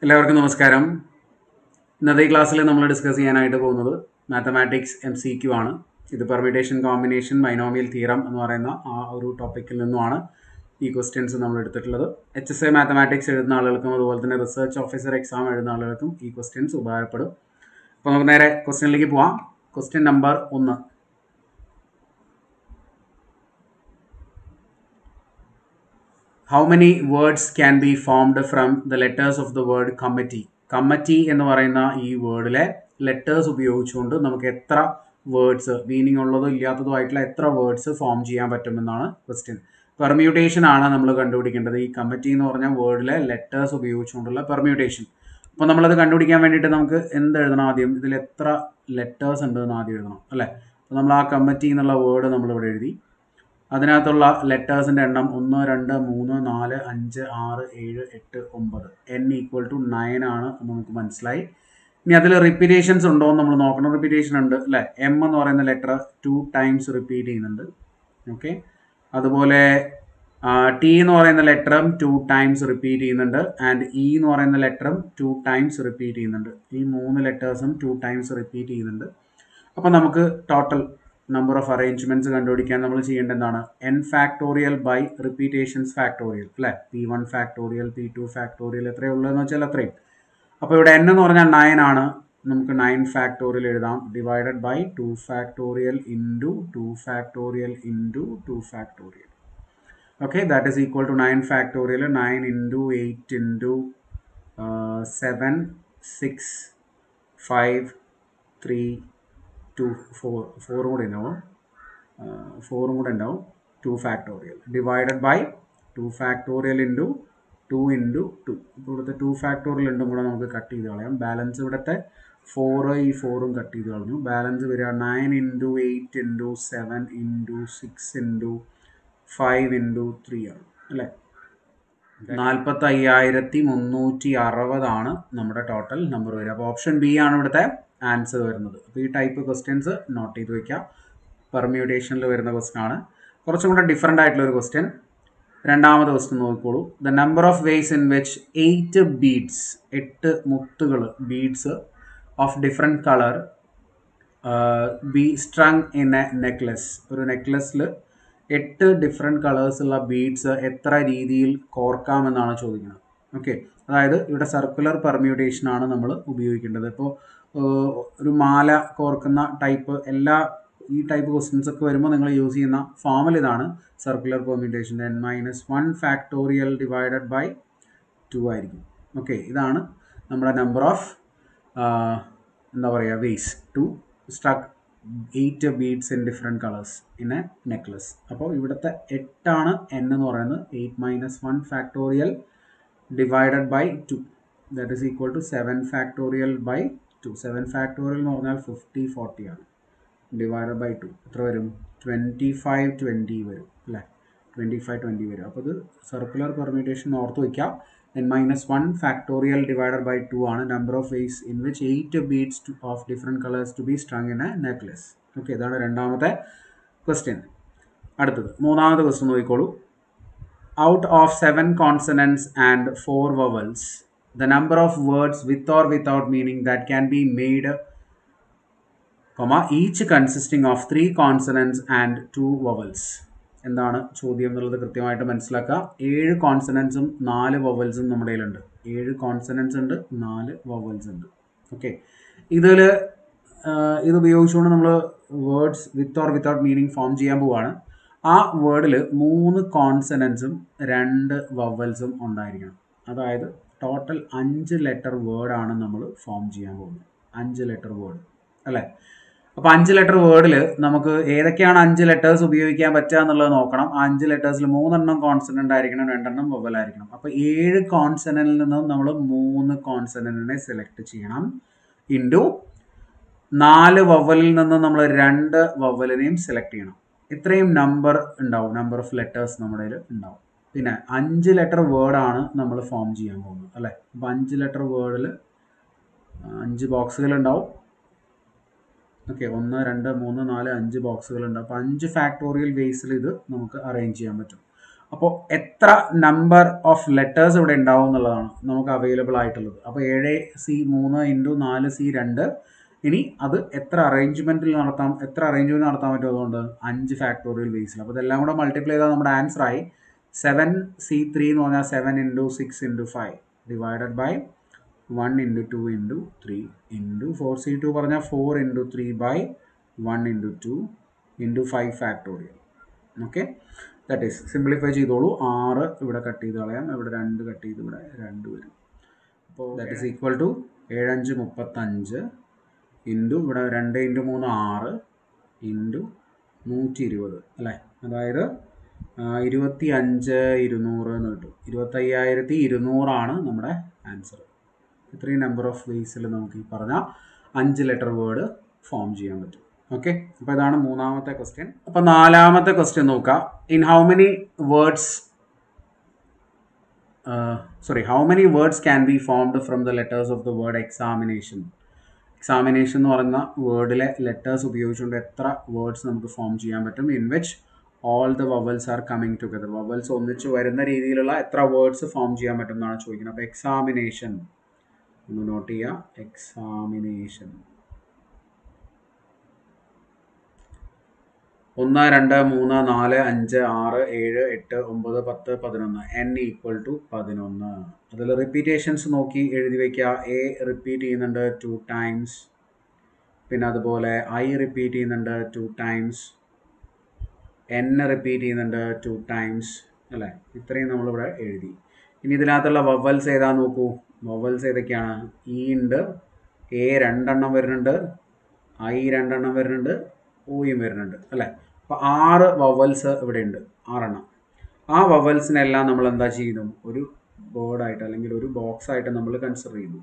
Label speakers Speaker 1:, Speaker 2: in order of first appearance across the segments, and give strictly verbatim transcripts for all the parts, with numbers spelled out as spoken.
Speaker 1: എല്ലാവർക്കും നമസ്കാരം. ഇന്നത്തെ ക്ലാസ്സിൽ നമ്മൾ ഡിസ്കസ് ചെയ്യാനായിട്ട് പോകുന്നത് മാത്തമാറ്റിക്സ് എം സി ക്യു ആണ്. ഇത് പെർമ്യൂട്ടേഷൻ കോമ്പിനേഷൻ ബൈനോമിയൽ തിയറം എന്ന് പറയുന്ന ആ ഒരു ടോപ്പിക്കിൽ നിന്നുമാണ് ഈ ക്വസ്റ്റ്യൻസ് നമ്മൾ എടുത്തിട്ടുള്ളത്. എച്ച് എസ് എ മാത്തമാറ്റിക്സ് എഴുതുന്ന ആളുകൾക്കും അതുപോലെ തന്നെ റിസർച്ച് ഓഫീസർ എക്സാം എഴുതുന്ന ആളുകൾക്കും ഈ ക്വസ്റ്റ്യൻസ് ഉപകാരപ്പെടും. അപ്പോൾ നമുക്ക് നേരെ ക്വസ്റ്റ്യനിലേക്ക് പോവാം. ക്വസ്റ്റ്യൻ നമ്പർ ഒന്ന്. How many words can be formed from the letters of the word committee? Committee എന്ന് പറയുന്ന ഈ വേർഡിലെ ലെറ്റേഴ്സ് ഉപയോഗിച്ചുകൊണ്ട് നമുക്ക് എത്ര വേർഡ്സ്, മീനിങ് ഉള്ളതോ ഇല്ലാത്തതോ ആയിട്ടുള്ള എത്ര വേർഡ്സ് ഫോം ചെയ്യാൻ പറ്റുമെന്നാണ് ക്വസ്റ്റ്യൻ. പെർമ്യൂട്ടേഷൻ ആണ് നമ്മൾ കണ്ടുപിടിക്കേണ്ടത്. ഈ കമ്മിറ്റി എന്ന് പറഞ്ഞ വേർഡിലെ ലെറ്റേഴ്സ് ഉപയോഗിച്ചുകൊണ്ടുള്ള പെർമ്യൂട്ടേഷൻ. അപ്പോൾ നമ്മളത് കണ്ടുപിടിക്കാൻ വേണ്ടിയിട്ട് നമുക്ക് എന്ത് എഴുതണം? ആദ്യം ഇതിൽ എത്ര ലെറ്റേഴ്സ് ഉണ്ട് എന്ന് ആദ്യം എഴുതണം അല്ലേ. അപ്പോൾ നമ്മൾ ആ കമ്മിറ്റി എന്നുള്ള വേർഡ് നമ്മളിവിടെ എഴുതി. അതിനകത്തുള്ള ലെറ്റേഴ്സിൻ്റെ എണ്ണം ഒന്ന് രണ്ട് മൂന്ന് നാല് അഞ്ച് ആറ് ഏഴ് എട്ട് ഒമ്പത്. എൻ ഈക്വൽ ടു നയൻ ആണ് എന്ന് നമുക്ക് മനസ്സിലായി. ഇനി അതിൽ റിപ്പീറ്റേഷൻസ് ഉണ്ടോ എന്ന് നമ്മൾ നോക്കണം. റിപ്പീറ്റേഷൻ ഉണ്ട് അല്ലേ. എം എന്ന് പറയുന്ന ലെറ്റർ ടു ടൈംസ് റിപ്പീറ്റ് ചെയ്യുന്നുണ്ട്. ഓക്കെ. അതുപോലെ ടി എന്ന് പറയുന്ന ലെറ്ററും ടു ടൈംസ് റിപ്പീറ്റ് ചെയ്യുന്നുണ്ട്. ആൻഡ് ഇ എന്ന് പറയുന്ന ലെറ്ററും ടു ടൈംസ് റിപ്പീറ്റ് ചെയ്യുന്നുണ്ട്. ഈ മൂന്ന് ലെറ്റേഴ്സും ടു ടൈംസ് റിപ്പീറ്റ് ചെയ്യുന്നുണ്ട്. അപ്പോൾ നമുക്ക് ടോട്ടൽ നമ്പർ ഓഫ് അറേഞ്ച്മെന്റ്സ് കണ്ടുപിടിക്കാൻ നമ്മൾ ചെയ്യേണ്ടത് എന്താണ്? N factorial by repetitions factorial അല്ലേ. P one factorial, P two factorial എത്രയുള്ളതെന്ന് വെച്ചാൽ അത്രയും. അപ്പോൾ ഇവിടെ എൻ എന്ന് പറഞ്ഞാൽ നയൻ ആണ്. നമുക്ക് നയൻ ഫാക്ടോറിയൽ എഴുതാം. Divided by two factorial into two factorial into two factorial. Okay, that is equal to nine factorial. Nine into eight into seven six five three two four ഫോറും കൂടെ ഉണ്ടാവും ഫോറും കൂടെ ഉണ്ടാവും two factorial divided by two factorial into two into two. ഇപ്പോൾ ഇവിടുത്തെ two factorial രണ്ടും കൂടെ നമുക്ക് കട്ട് ചെയ്ത് കളയാം. ബാലൻസ് ഇവിടുത്തെ ഫോറ് ഈ ഫോറും കട്ട് ചെയ്ത് കളഞ്ഞു. ബാലൻസ് വരിക nine into eight into seven into six into five into three ആണ് അല്ലേ. നാൽപ്പത്തി അയ്യായിരത്തി മുന്നൂറ്റി അറുപതാണ് നമ്മുടെ ടോട്ടൽ നമ്പർ വരിക. അപ്പോൾ ഓപ്ഷൻ ബി ആണ് ഇവിടുത്തെ ആൻസർ വരുന്നത്. അപ്പോൾ ഈ ടൈപ്പ് ക്വസ്റ്റ്യൻസ് നോട്ട് ചെയ്ത് വയ്ക്കാം. പെർമ്യൂട്ടേഷനിൽ വരുന്ന ക്വസ്റ്റ്യൻ ആണ്. കുറച്ചും കൂടെ ഡിഫറെൻ്റ് ആയിട്ടുള്ള ഒരു ക്വസ്റ്റ്യൻ. രണ്ടാമത്തെ ക്വസ്റ്റ്യൻ നോക്കിക്കോളൂ. The number of ways in which eight beads, എട്ട് മുത്തുകൾ, beads of different colour be strung in a necklace. ഒരു നെക്ലസിൽ എട്ട് ഡിഫറെൻറ്റ് കളേഴ്സുള്ള ബീഡ്സ് എത്ര രീതിയിൽ കോർക്കാമെന്നാണ് ചോദിക്കുന്നത്. ഓക്കെ, അതായത് ഇവിടെ സർക്കുലർ പെർമ്യൂട്ടേഷൻ ആണ് നമ്മൾ ഉപയോഗിക്കേണ്ടത്. ഇപ്പോൾ ഒരു മാല കോർക്കുന്ന ടൈപ്പ് എല്ലാ ഈ ടൈപ്പ് ക്വസ്റ്റ്യൻസ് ഒക്കെ വരുമ്പോൾ നിങ്ങൾ യൂസ് ചെയ്യുന്ന ഫോർമുല ഇതാണ്. Circular permutation N minus one factorial divided by two ആയിരിക്കും. ഓക്കെ, ഇതാണ് നമ്മുടെ നമ്പർ ഓഫ് എന്താ പറയുക ways to struck eight beads in different colours in a necklace. അപ്പോൾ ഇവിടുത്തെ എട്ടാണ് എൻ എന്ന് പറയുന്നത്. Eight minus one factorial divided by two that is equal to seven factorial by two. Seven factorial എന്ന് പറഞ്ഞാൽ fifty forty ആണ്. Divided by two എത്ര വരും? ട്വൻറ്റി ഫൈവ് ട്വൻറ്റി വരും അല്ലേ. ട്വൻറ്റി ഫൈവ് ട്വൻറ്റി വരും. അപ്പോൾ ഇത് സർക്കുലർ പെർമ്യൂട്ടേഷൻ ഓർത്ത് വയ്ക്കാം. N minus one factorial divided by two ആണ് number of ways in which eight beads to of different colours to be strung in a necklace. Okay, ഇതാണ് രണ്ടാമത്തെ ക്വസ്റ്റ്യൻ. അടുത്തത് മൂന്നാമത്തെ ക്വസ്റ്റ്യൻ നോക്കിക്കോളൂ. Out of seven consonants and four vowels the number of words with or without meaning that can be made, comma, each consisting of three consonants and two vowels. എന്താണ് ചോദ്യം എന്നുള്ളത് കൃത്യമായിട്ട് മനസ്സിലാക്കുക. ഏഴ് കോൺസണൻസും നാല് വവൽസും നമ്മുടെ കയ്യിലുണ്ട്. ഏഴ് കോൺസണൻസ് ഉണ്ട്, നാല് വവൽസ് ഉണ്ട്. ഓക്കെ, ഇതിൽ ഇത് ഉപയോഗിച്ചുകൊണ്ട് നമ്മൾ words with or without meaning form ചെയ്യാൻ പോവുകയാണ്. ആ വേർഡിൽ മൂന്ന് കോൺസണൻസും രണ്ട് വവൽസും ഉണ്ടായിരിക്കണം. അതായത് ടോട്ടൽ അഞ്ച് ലെറ്റർ വേർഡാണ് നമ്മൾ ഫോം ചെയ്യാൻ പോകുന്നത്. അഞ്ച് ലെറ്റർ വേർഡ് അല്ലേ. അപ്പോൾ അഞ്ച് ലെറ്റർ വേർഡിൽ നമുക്ക് ഏതൊക്കെയാണ് അഞ്ച് ലെറ്റേഴ്സ് ഉപയോഗിക്കാൻ പറ്റുക എന്നുള്ളത് നോക്കണം. ആ അഞ്ച് ലെറ്റേഴ്സിൽ മൂന്നെണ്ണം കോൺസണൻ്റ് ആയിരിക്കണം, രണ്ടെണ്ണം വവൽ ആയിരിക്കണം. അപ്പോൾ ഏഴ് കോൺസണന്റിൽ നിന്നും നമ്മൾ മൂന്ന് കോൺസണന്റിനെ സെലക്ട് ചെയ്യണം. ഇൻറ്റു നാല് വവലിൽ നിന്ന് നമ്മൾ രണ്ട് വവലിനെയും സെലക്ട് ചെയ്യണം. ഇത്രയും നമ്പർ ഉണ്ടാവും, നമ്പർ ഓഫ് ലെറ്റേഴ്സ് നമ്മുടെ കയ്യിൽ ഉണ്ടാവും. പിന്നെ അഞ്ച് ലെറ്റർ വേർഡാണ് നമ്മൾ ഫോം ചെയ്യാൻ പോകുന്നത് അല്ലേ. അപ്പോൾ അഞ്ച് ലെറ്റർ വേർഡിൽ അഞ്ച് ബോക്സുകൾ ഉണ്ടാവും. ഓക്കെ, ഒന്ന് രണ്ട് മൂന്ന് നാല് അഞ്ച് ബോക്സുകൾ ഉണ്ട്. അപ്പോൾ അഞ്ച് ഫാക്ടോറിയൽ വേസിൽ ഇത് നമുക്ക് അറേഞ്ച് ചെയ്യാൻ പറ്റും. അപ്പോൾ എത്ര നമ്പർ ഓഫ് ലെറ്റേഴ്സ് ഇവിടെ ഉണ്ടാവും എന്നുള്ളതാണ് നമുക്ക് അവൈലബിൾ ആയിട്ടുള്ളത്. അപ്പോൾ ഏഴ് സി മൂന്ന് ഇൻറ്റു നാല് സി രണ്ട്. ഇനി അത് എത്ര അറേഞ്ച്മെൻറ്റിൽ നടത്താം, എത്ര അറേഞ്ച്മെൻറ്റ് നടത്താൻ പറ്റും, അതുകൊണ്ട് അഞ്ച് ഫാക്ടോറിയൽ ബേസിൽ. അപ്പോൾ ഇതെല്ലാം കൂടെ മൾട്ടിപ്ലൈ ചെയ്താൽ നമ്മുടെ ആൻസർ ആയി സെവൻ സി ത്രീ എന്ന് പറഞ്ഞാൽ seven into six into five divided by one into two into three into four C two പറഞ്ഞാൽ four into three by one into two into five factorial. Okay, that is simplify ചെയ്തോളൂ. ആറ് ഇവിടെ cut ചെയ്ത് കളയാം, ഇവിടെ രണ്ട് cut ചെയ്ത് ഇവിടെ രണ്ട് വരും. അപ്പോൾ ദാറ്റ് ഈസ് ഈക്വൽ ടു ഏഴഞ്ച് മുപ്പത്തഞ്ച് ഇൻറ്റു ഇവിടെ രണ്ട് ഇൻറ്റു മൂന്ന് ആറ് ഇൻറ്റു നൂറ്റി ഇരുപത് അല്ലേ, അതായത് ഇരുപത്തി അഞ്ച് ഇരുന്നൂറ് എന്ന് കിട്ടും. ഇരുപത്തയ്യായിരത്തി ഇരുന്നൂറാണ് നമ്മുടെ ആൻസർ. ഇത്രയും നമ്പർ ഓഫ് വേസിൽ നമുക്ക് ഈ പറഞ്ഞ അഞ്ച് ലെറ്റർ വേർഡ് ഫോം ചെയ്യാൻ പറ്റും. ഓക്കെ, അപ്പോൾ ഇതാണ് മൂന്നാമത്തെ ക്വസ്റ്റ്യൻ. അപ്പോൾ നാലാമത്തെ ക്വസ്റ്റ്യൻ നോക്കാം. In how many words sorry how many words can be formed from the letters of the word examination. Examination എന്ന് പറയുന്ന വേർഡിലെ ലെറ്റേഴ്സ് ഉപയോഗിച്ചുകൊണ്ട് എത്ര വേർഡ്സ് നമുക്ക് ഫോം ചെയ്യാൻ പറ്റും. In which all the vowels are coming together. Vowels ഒന്നിച്ച് വരുന്ന രീതിയിലുള്ള എത്ര വേർഡ്സ് ഫോം ചെയ്യാൻ പറ്റും എന്നാണ് ചോദിക്കുന്നത്. അപ്പോൾ എക്സാമിനേഷൻ ഒന്ന് നോട്ട് ചെയ്യുക. എക്സാമിനേഷൻ ഒന്ന് രണ്ട് മൂന്ന് നാല് അഞ്ച് ആറ് ഏഴ് എട്ട് ഒമ്പത് പത്ത് പതിനൊന്ന്. എൻ ഈക്വൽ ടു പതിനൊന്ന്. അതിൽ റിപ്പീറ്റേഷൻസ് നോക്കി എഴുതി വയ്ക്കുക. എ റിപ്പീറ്റ് ചെയ്യുന്നുണ്ട് ടു ടൈംസ്, പിന്നെ അതുപോലെ ഐ റിപ്പീറ്റ് ചെയ്യുന്നുണ്ട് ടു ടൈംസ്, എൻ റിപ്പീറ്റ് ചെയ്യുന്നുണ്ട് ടു ടൈംസ് അല്ലേ. ഇത്രയും നമ്മളിവിടെ എഴുതി. ഇനി ഇതിനകത്തുള്ള വവൽസ് ഏതാ നോക്കൂ. വവൽസ് ഏതൊക്കെയാണ്? ഇ ഉണ്ട്, എ രണ്ടെണ്ണം വരുന്നുണ്ട്, ഐ രണ്ടെണ്ണം വരുന്നുണ്ട്, ഓയും വരുന്നുണ്ട് അല്ലേ. അപ്പോൾ ആറ് വവൽസ് ഇവിടെ ഉണ്ട്, ആറെണ്ണം. ആ വവൽസിനെല്ലാം നമ്മൾ എന്താ ചെയ്യുന്നു, ഒരു വേർഡായിട്ട് അല്ലെങ്കിൽ ഒരു ബോക്സ് ആയിട്ട് നമ്മൾ കൺസിഡർ ചെയ്യുന്നു.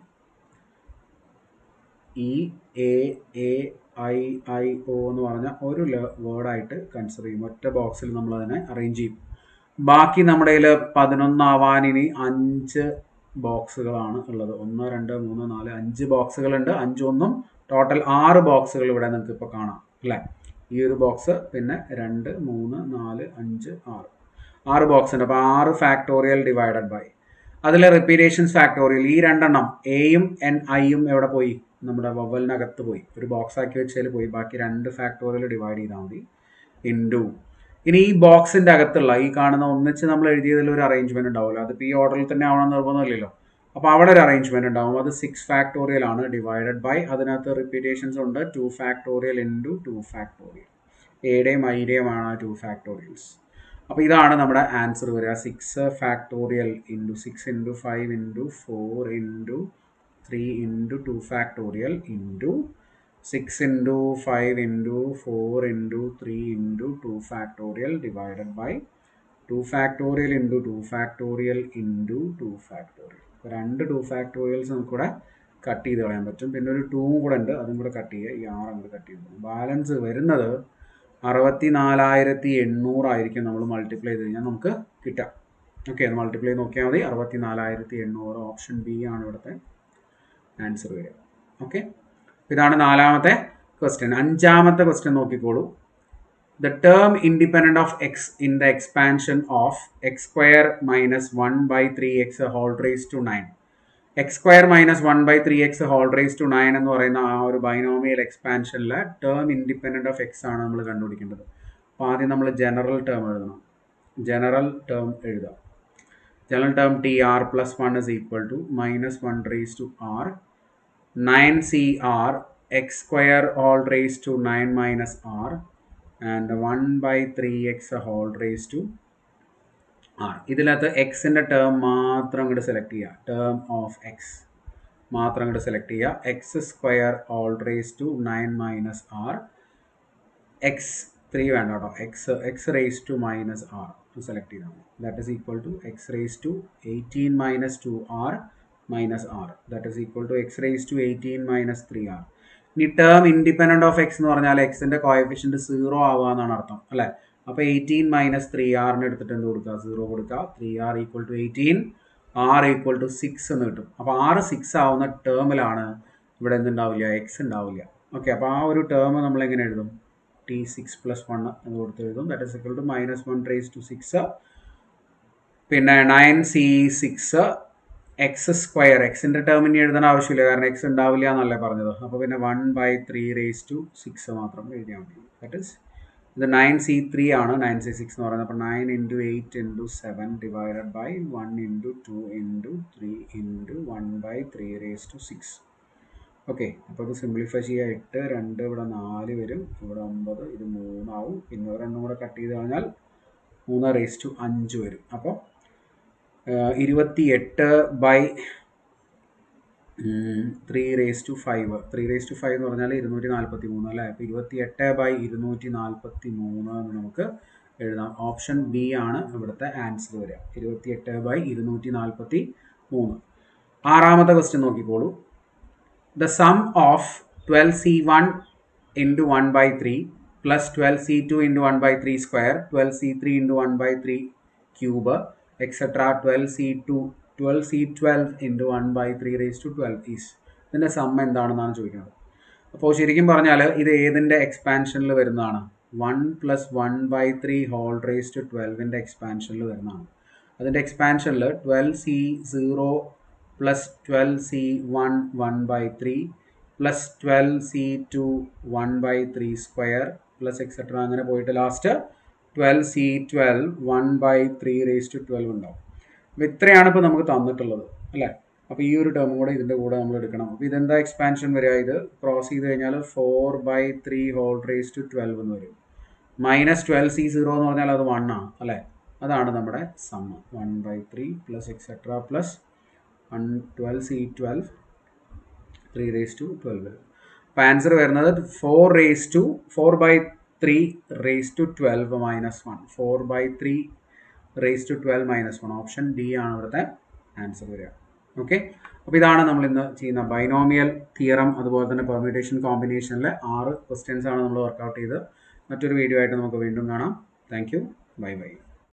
Speaker 1: E A A I I O എന്ന് പറഞ്ഞാൽ ഒരു വേർഡായിട്ട് കൺസിഡർ ചെയ്യും. ഒറ്റ ബോക്സിൽ നമ്മൾ അതിനെ അറേഞ്ച് ചെയ്യും. ബാക്കി നമ്മുടെ കയ്യിൽ പതിനൊന്നാവാൻ ഇനി അഞ്ച് ബോക്സുകളാണ് ഉള്ളത്. ഒന്ന് രണ്ട് മൂന്ന് നാല് അഞ്ച് ബോക്സുകളുണ്ട്. അഞ്ചൊന്നും ടോട്ടൽ ആറ് ബോക്സുകൾ ഇവിടെ നിങ്ങൾക്ക് ഇപ്പോൾ കാണാം അല്ലേ. ഈ ഒരു ബോക്സ്, പിന്നെ രണ്ട് മൂന്ന് നാല് അഞ്ച് ആറ് ആറ് ബോക്സ് ഉണ്ട്. അപ്പോൾ ആറ് ഫാക്ടോറിയൽ ഡിവൈഡഡ് ബൈ അതിലെ റിപ്പീറ്റേഷൻസ് ഫാക്ടോറിയൽ. ഈ രണ്ടെണ്ണം എയും എൻ ഐയും എവിടെ പോയി, നമ്മുടെ വവലിനകത്ത് പോയി, ഒരു ബോക്സ് ആക്കി വെച്ചാൽ പോയി. ബാക്കി രണ്ട് ഫാക്ടോറിയൽ ഡിവൈഡ് ചെയ്താൽ മതി ഇൻറ്റു. ഇനി ഈ ബോക്സിൻ്റെ അകത്തുള്ള ഈ കാണുന്ന ഒന്നിച്ച് നമ്മൾ എഴുതിയതിൽ ഒരു അറേഞ്ച്മെൻറ്റ് ഉണ്ടാവുമല്ലോ. അതിപ്പോൾ ഈ ഓർഡറിൽ തന്നെ ആവണം നിർബന്ധമില്ലല്ലോ. അപ്പോൾ അവിടെ ഒരു അറേഞ്ച്മെൻറ്റ് ഉണ്ടാവും. അത് സിക്സ് ഫാക്ടോറിയൽ ആണ് ഡിവൈഡഡ് ബൈ അതിനകത്ത് റിപ്പീറ്റേഷൻസ് ഉണ്ട് two factorial into two factorial. എയുടെയും ഐയുടെയും ആണ് ടു ഫാക്ടോറിയൽസ്. അപ്പോൾ ഇതാണ് നമ്മുടെ ആൻസർ വരിക. Six factorial into six into five into four into three into two factorial into six into five into four into three into two factorial divided by two factorial into two factorial into two factorial. ഇപ്പോൾ രണ്ട് to factorials നമുക്കിവിടെ cut ചെയ്ത് കളയാൻ പറ്റും. പിന്നെ ഒരു ടൂവും കൂടെ ഉണ്ട്, അതും കൂടെ കട്ട് ചെയ്യുക. ഈ ആറും കൂടെ കട്ട് ചെയ്ത് ബാലൻസ് വരുന്നത് അറുപത്തി നാലായിരത്തി എണ്ണൂറായിരിക്കും. നമ്മൾ മൾട്ടിപ്ലൈ ചെയ്ത് കഴിഞ്ഞാൽ നമുക്ക് കിട്ടാം. ഓക്കെ, അത് മൾട്ടിപ്ലൈ നോക്കിയാൽ മതി. അറുപത്തി നാലായിരത്തി എണ്ണൂറ്. ഓപ്ഷൻ ബി ആണ് ഇവിടുത്തെ ആൻസർ വരിക. ഓക്കെ, ഇതാണ് നാലാമത്തെ ക്വസ്റ്റ്യൻ. അഞ്ചാമത്തെ ക്വസ്റ്റ്യൻ നോക്കിക്കോളൂ. The term independent of x in the expansion of x square minus one by three x whole raise to nine. X square minus one by three x whole raise to nine എന്ന് പറയുന്ന ആ ഒരു binomial എക്സ്പാൻഷനിലെ term independent of x ആണ് നമ്മൾ കണ്ടുപിടിക്കേണ്ടത്. അപ്പോൾ ആദ്യം നമ്മൾ ജനറൽ ടേം എഴുതണം. ജനറൽ ടേം എഴുതാം. General term T R plus one is equal to minus one raise to R nine C R x square whole raise to nine minus R and one by three x whole raise to R. ഇതിനകത്ത് എക്സിൻ്റെ term മാത്രം ഇങ്ങോട്ട് select ചെയ്യുക. Term of X മാത്രം ഇങ്ങോട്ട് select ചെയ്യുക. X square whole raise to nine minus R. X three വേണ്ട കേട്ടോ. X x raise to minus R select ചെയ്താൽ മതി. That is equal to x raise to eighteen minus two R minus R. That is equal to x raise to eighteen minus three R. ഇനി term independent of x എന്ന് പറഞ്ഞാൽ എക്സിൻ്റെ coefficient zero ആവുക എന്നാണ് അർത്ഥം അല്ലേ. അപ്പോൾ എയ്റ്റീൻ മൈനസ് ത്രീ ആറിന് എടുത്തിട്ട് എന്ത് കൊടുക്കുക, സീറോ കൊടുക്കുക. Three R equal to eighteen, R equal to six എന്ന് കിട്ടും. അപ്പോൾ ആറ് സിക്സ് ആവുന്ന ടേമിലാണ് ഇവിടെ എന്തുണ്ടാവില്ല, എക്സ് ഉണ്ടാവില്ല. ഓക്കെ, അപ്പോൾ ആ ഒരു ടേം നമ്മൾ എങ്ങനെ എഴുതും, ടി സിക്സ് പ്ലസ് വൺ എന്ന് കൊടുത്ത് എഴുതും. That is equal to minus one raise to six പിന്നെ nine C six x square എക്സിൻ്റെ ടേമിന് എഴുതേണ്ട ആവശ്യമില്ല കാരണം എക്സ് ഉണ്ടാവില്ല എന്നല്ലേ പറഞ്ഞത്. അപ്പോൾ പിന്നെ one by three raise to six മാത്രം എഴുതിയാൽ മതി. ദാറ്റ് ഇസ് ഇത് നയൻ സി ത്രീ ആണ് നയൻ സി സിക്സ് എന്ന് പറയുന്നത്. അപ്പോൾ nine into eight into seven divided by one into two into three into one by three raise to six. Okay, അപ്പോൾ ഇത് സിംപ്ലിഫൈ ചെയ്യുക. എട്ട് രണ്ട് ഇവിടെ നാല് വരും, ഇവിടെ ഒമ്പത്, ഇത് മൂന്നാവും. പിന്നെ ഒരെണ്ണം കൂടെ കട്ട് ചെയ്ത് കഴിഞ്ഞാൽ മൂന്ന് റേസ് ടു അഞ്ച് വരും. അപ്പോൾ ഇരുപത്തി എട്ട് by three raise to five three raise to five എന്ന് പറഞ്ഞാൽ ഇരുന്നൂറ്റി നാൽപ്പത്തി മൂന്ന് അല്ലേ. അപ്പോൾ ഇരുപത്തി എട്ട് ബൈ ഇരുന്നൂറ്റി നാൽപ്പത്തി മൂന്ന് എന്ന് നമുക്ക് എഴുതാം. ഓപ്ഷൻ ബി ആണ് ഇവിടുത്തെ ആൻസർ വരിക, ഇരുപത്തി എട്ട് ബൈ ഇരുന്നൂറ്റി നാൽപ്പത്തി മൂന്ന്. ആറാമത്തെ ക്വസ്റ്റ്യൻ നോക്കിക്കോളൂ. The sum of twelve C one into one by three plus twelve C two into one by three square twelve C three into one by three cube etcetera twelve C two twelve C twelve into one by three raise to twelve is. ഇതിൻ്റെ sum എന്താണെന്നാണ് ചോദിക്കുന്നത്. അപ്പോൾ ശരിക്കും പറഞ്ഞാൽ ഇത് ഏതിൻ്റെ എക്സ്പാൻഷനിൽ വരുന്നതാണ്? One plus one by three whole raise to ട്വൽവിൻ്റെ എക്സ്പാൻഷനിൽ വരുന്നതാണ്. അതിൻ്റെ എക്സ്പാൻഷനിൽ twelve C zero plus twelve C one one by three plus twelve C two one by three square plus etcetera അങ്ങനെ പോയിട്ട് last twelve C twelve one by three raise to twelve ഉണ്ടാവും. അപ്പോൾ ഇത്രയാണ് ഇപ്പോൾ നമുക്ക് തന്നിട്ടുള്ളത് അല്ലേ. അപ്പോൾ ഈ ഒരു ടേമും കൂടെ ഇതിൻ്റെ കൂടെ നമ്മൾ എടുക്കണം. അപ്പോൾ ഇതെന്താ എക്സ്പാൻഷൻ വരിക? ഇത് ക്രോസ് ചെയ്ത് കഴിഞ്ഞാൽ four by three whole raise to twelve എന്ന് വരും. മൈനസ് ട്വൽവ് സി സീറോ എന്ന് പറഞ്ഞാൽ അത് വൺ ആണ് അല്ലേ. അതാണ് നമ്മുടെ sum. One by three plus etcetera plus one twelve C twelve three raise to twelve വരും. അപ്പോൾ ആൻസർ വരുന്നത് four raise to four by three raise to twelve minus one. Four by three raise to twelve minus one. Option D ആണ് ഇവിടുത്തെ answer വരിക. Okay, അപ്പോൾ ഇതാണ് നമ്മൾ ഇന്ന് ചെയ്യുന്ന ബൈനോമിയൽ തിയറം അതുപോലെ തന്നെ പെർമ്യൂട്ടേഷൻ കോമ്പിനേഷനിലെ ആറ് ക്വസ്റ്റ്യൻസ് ആണ് നമ്മൾ വർക്കൗട്ട് ചെയ്ത്. മറ്റൊരു വീഡിയോ ആയിട്ട് നമുക്ക് വീണ്ടും കാണാം. Thank you, bye by.